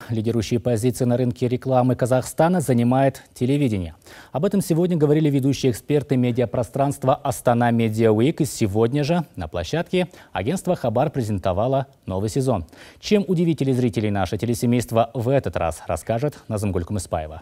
Лидирующие позиции на рынке рекламы Казахстана занимает телевидение. Об этом сегодня говорили ведущие эксперты медиапространства Астана Медиа Уик. И сегодня же на площадке агентство Хабар презентовало новый сезон. Чем удивить телезрителей наше телесемейство в этот раз, расскажет Назымгуль Кумыспаева.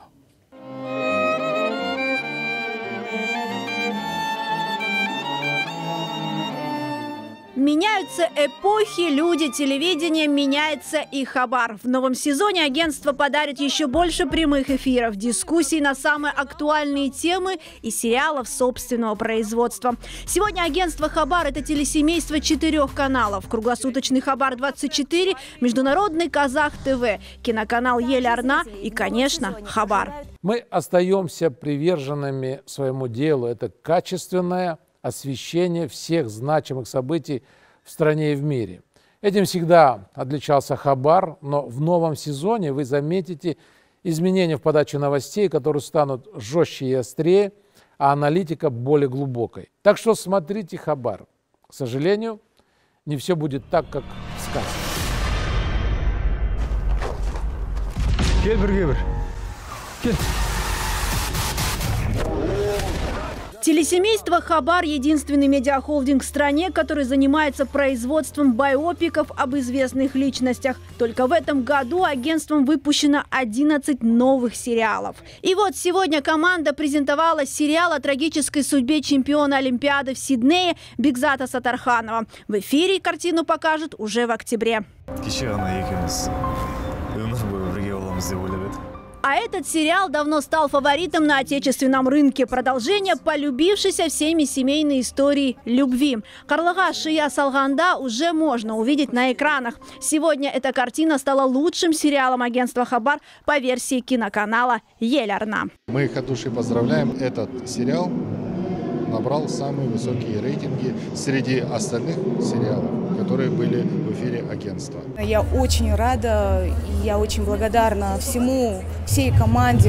Меняются эпохи, люди, телевидение, меняется и Хабар. В новом сезоне агентство подарит еще больше прямых эфиров, дискуссий на самые актуальные темы и сериалов собственного производства. Сегодня агентство Хабар – это телесемейство 4 каналов. Круглосуточный Хабар-24, международный Казах ТВ, киноканал Ель Арна и, конечно, Хабар. Мы остаемся приверженными своему делу. Это качественное освещение всех значимых событий в стране и в мире. Этим всегда отличался Хабар, но в новом сезоне вы заметите изменения в подаче новостей, которые станут жестче и острее, а аналитика более глубокой. Так что смотрите Хабар. К сожалению, не все будет так, как в сказке. Телесемейство Хабар – единственный медиахолдинг в стране, который занимается производством байопиков об известных личностях. Только в этом году агентством выпущено 11 новых сериалов. И вот сегодня команда презентовала сериал о трагической судьбе чемпиона Олимпиады в Сиднее Бекзата Сатарханова. В эфире картину покажут уже в октябре. А этот сериал давно стал фаворитом на отечественном рынке. Продолжение полюбившейся всеми семейной истории любви. Карлыга Шия Салганда уже можно увидеть на экранах. Сегодня эта картина стала лучшим сериалом агентства Хабар по версии киноканала Ель Арна. Мы их от души поздравляем. Этот сериал набрал самые высокие рейтинги среди остальных сериалов, которые были в эфире агентства. Я очень рада и я очень благодарна всей команде,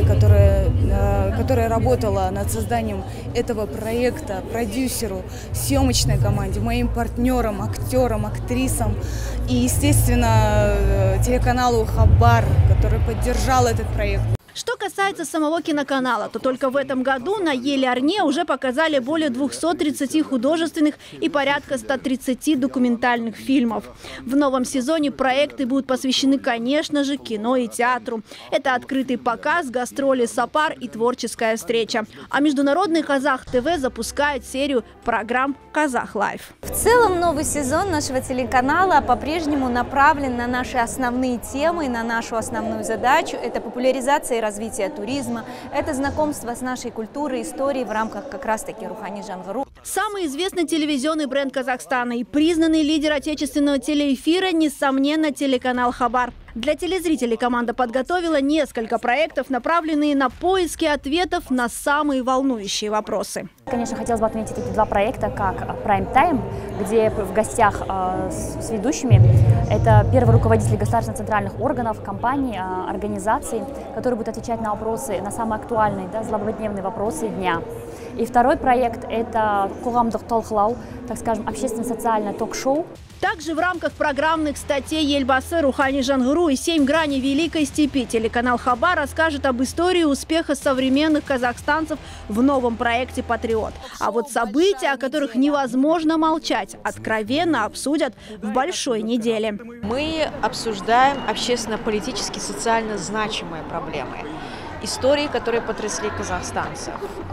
которая работала над созданием этого проекта, продюсеру, съемочной команде, моим партнерам, актерам, актрисам и, естественно, телеканалу Хабар, который поддержал этот проект. Что касается самого киноканала, то только в этом году на Ель Арне уже показали более 230 художественных и порядка 130 документальных фильмов. В новом сезоне проекты будут посвящены, конечно же, кино и театру. Это открытый показ, гастроли Сапар и творческая встреча. А международный Казах ТВ запускает серию программ Казах Лайф. В целом новый сезон нашего телеканала по-прежнему направлен на наши основные темы, на нашу основную задачу. Это популяризация и развитие туризма, это знакомство с нашей культурой, историей в рамках как раз-таки Рухани Жангыру. Самый известный телевизионный бренд Казахстана и признанный лидер отечественного телеэфира, несомненно, телеканал Хабар. Для телезрителей команда подготовила несколько проектов, направленные на поиски ответов на самые волнующие вопросы. Конечно, хотелось бы отметить эти два проекта, как Prime Time, где в гостях с ведущими это первый руководитель государственных центральных органов, компаний, организаций, которые будут отвечать на вопросы, на самые актуальные, злободневные вопросы дня. И второй проект – это Кугамдык Талхлау, так скажем, общественно-социальное ток-шоу. Также в рамках программных статей Елбасы, Рухани Жангыру и 7 граней Великой Степи телеканал Хабар расскажет об истории успеха современных казахстанцев в новом проекте «Патриот». А вот события, о которых невозможно молчать, откровенно обсудят в большой неделе. Мы обсуждаем общественно-политически, социально значимые проблемы. Истории, которые потрясли казахстанцев.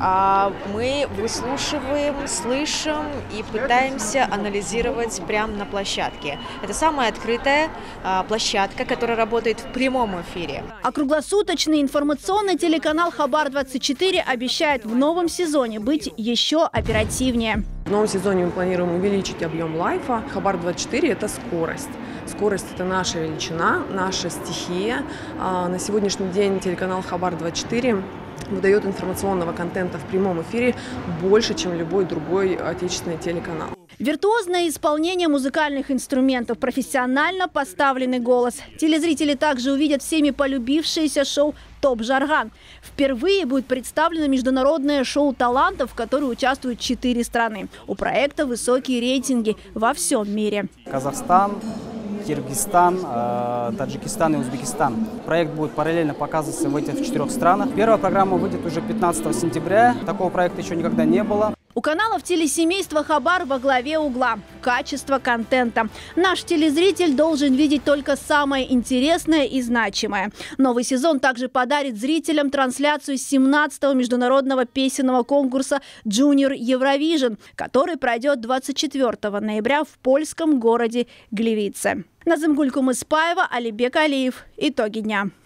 Мы выслушиваем, слышим и пытаемся анализировать прямо на площадке. Это самая открытая площадка, которая работает в прямом эфире. А круглосуточный информационный телеканал Хабар-24 обещает в новом сезоне быть еще оперативнее. В новом сезоне мы планируем увеличить объем лайфа. Хабар-24 – это скорость. Скорость – это наша величина, наша стихия. На сегодняшний день телеканал Хабар-24 выдает информационного контента в прямом эфире больше, чем любой другой отечественный телеканал. Виртуозное исполнение музыкальных инструментов, профессионально поставленный голос. Телезрители также увидят всеми полюбившееся шоу «Топ Жарган». Впервые будет представлено международное шоу талантов, в котором участвуют 4 страны. У проекта высокие рейтинги во всем мире. Казахстан Киргизстан, Таджикистан и Узбекистан. Проект будет параллельно показываться в этих 4 странах. Первая программа выйдет уже 15 сентября. Такого проекта еще никогда не было. У каналов телесемейства «Хабар» во главе угла – качество контента. Наш телезритель должен видеть только самое интересное и значимое. Новый сезон также подарит зрителям трансляцию 17-го международного песенного конкурса «Junior Eurovision», который пройдет 24 ноября в польском городе Глевице. Назымгуль Кумыспаева, Алибек Алиев. Итоги дня.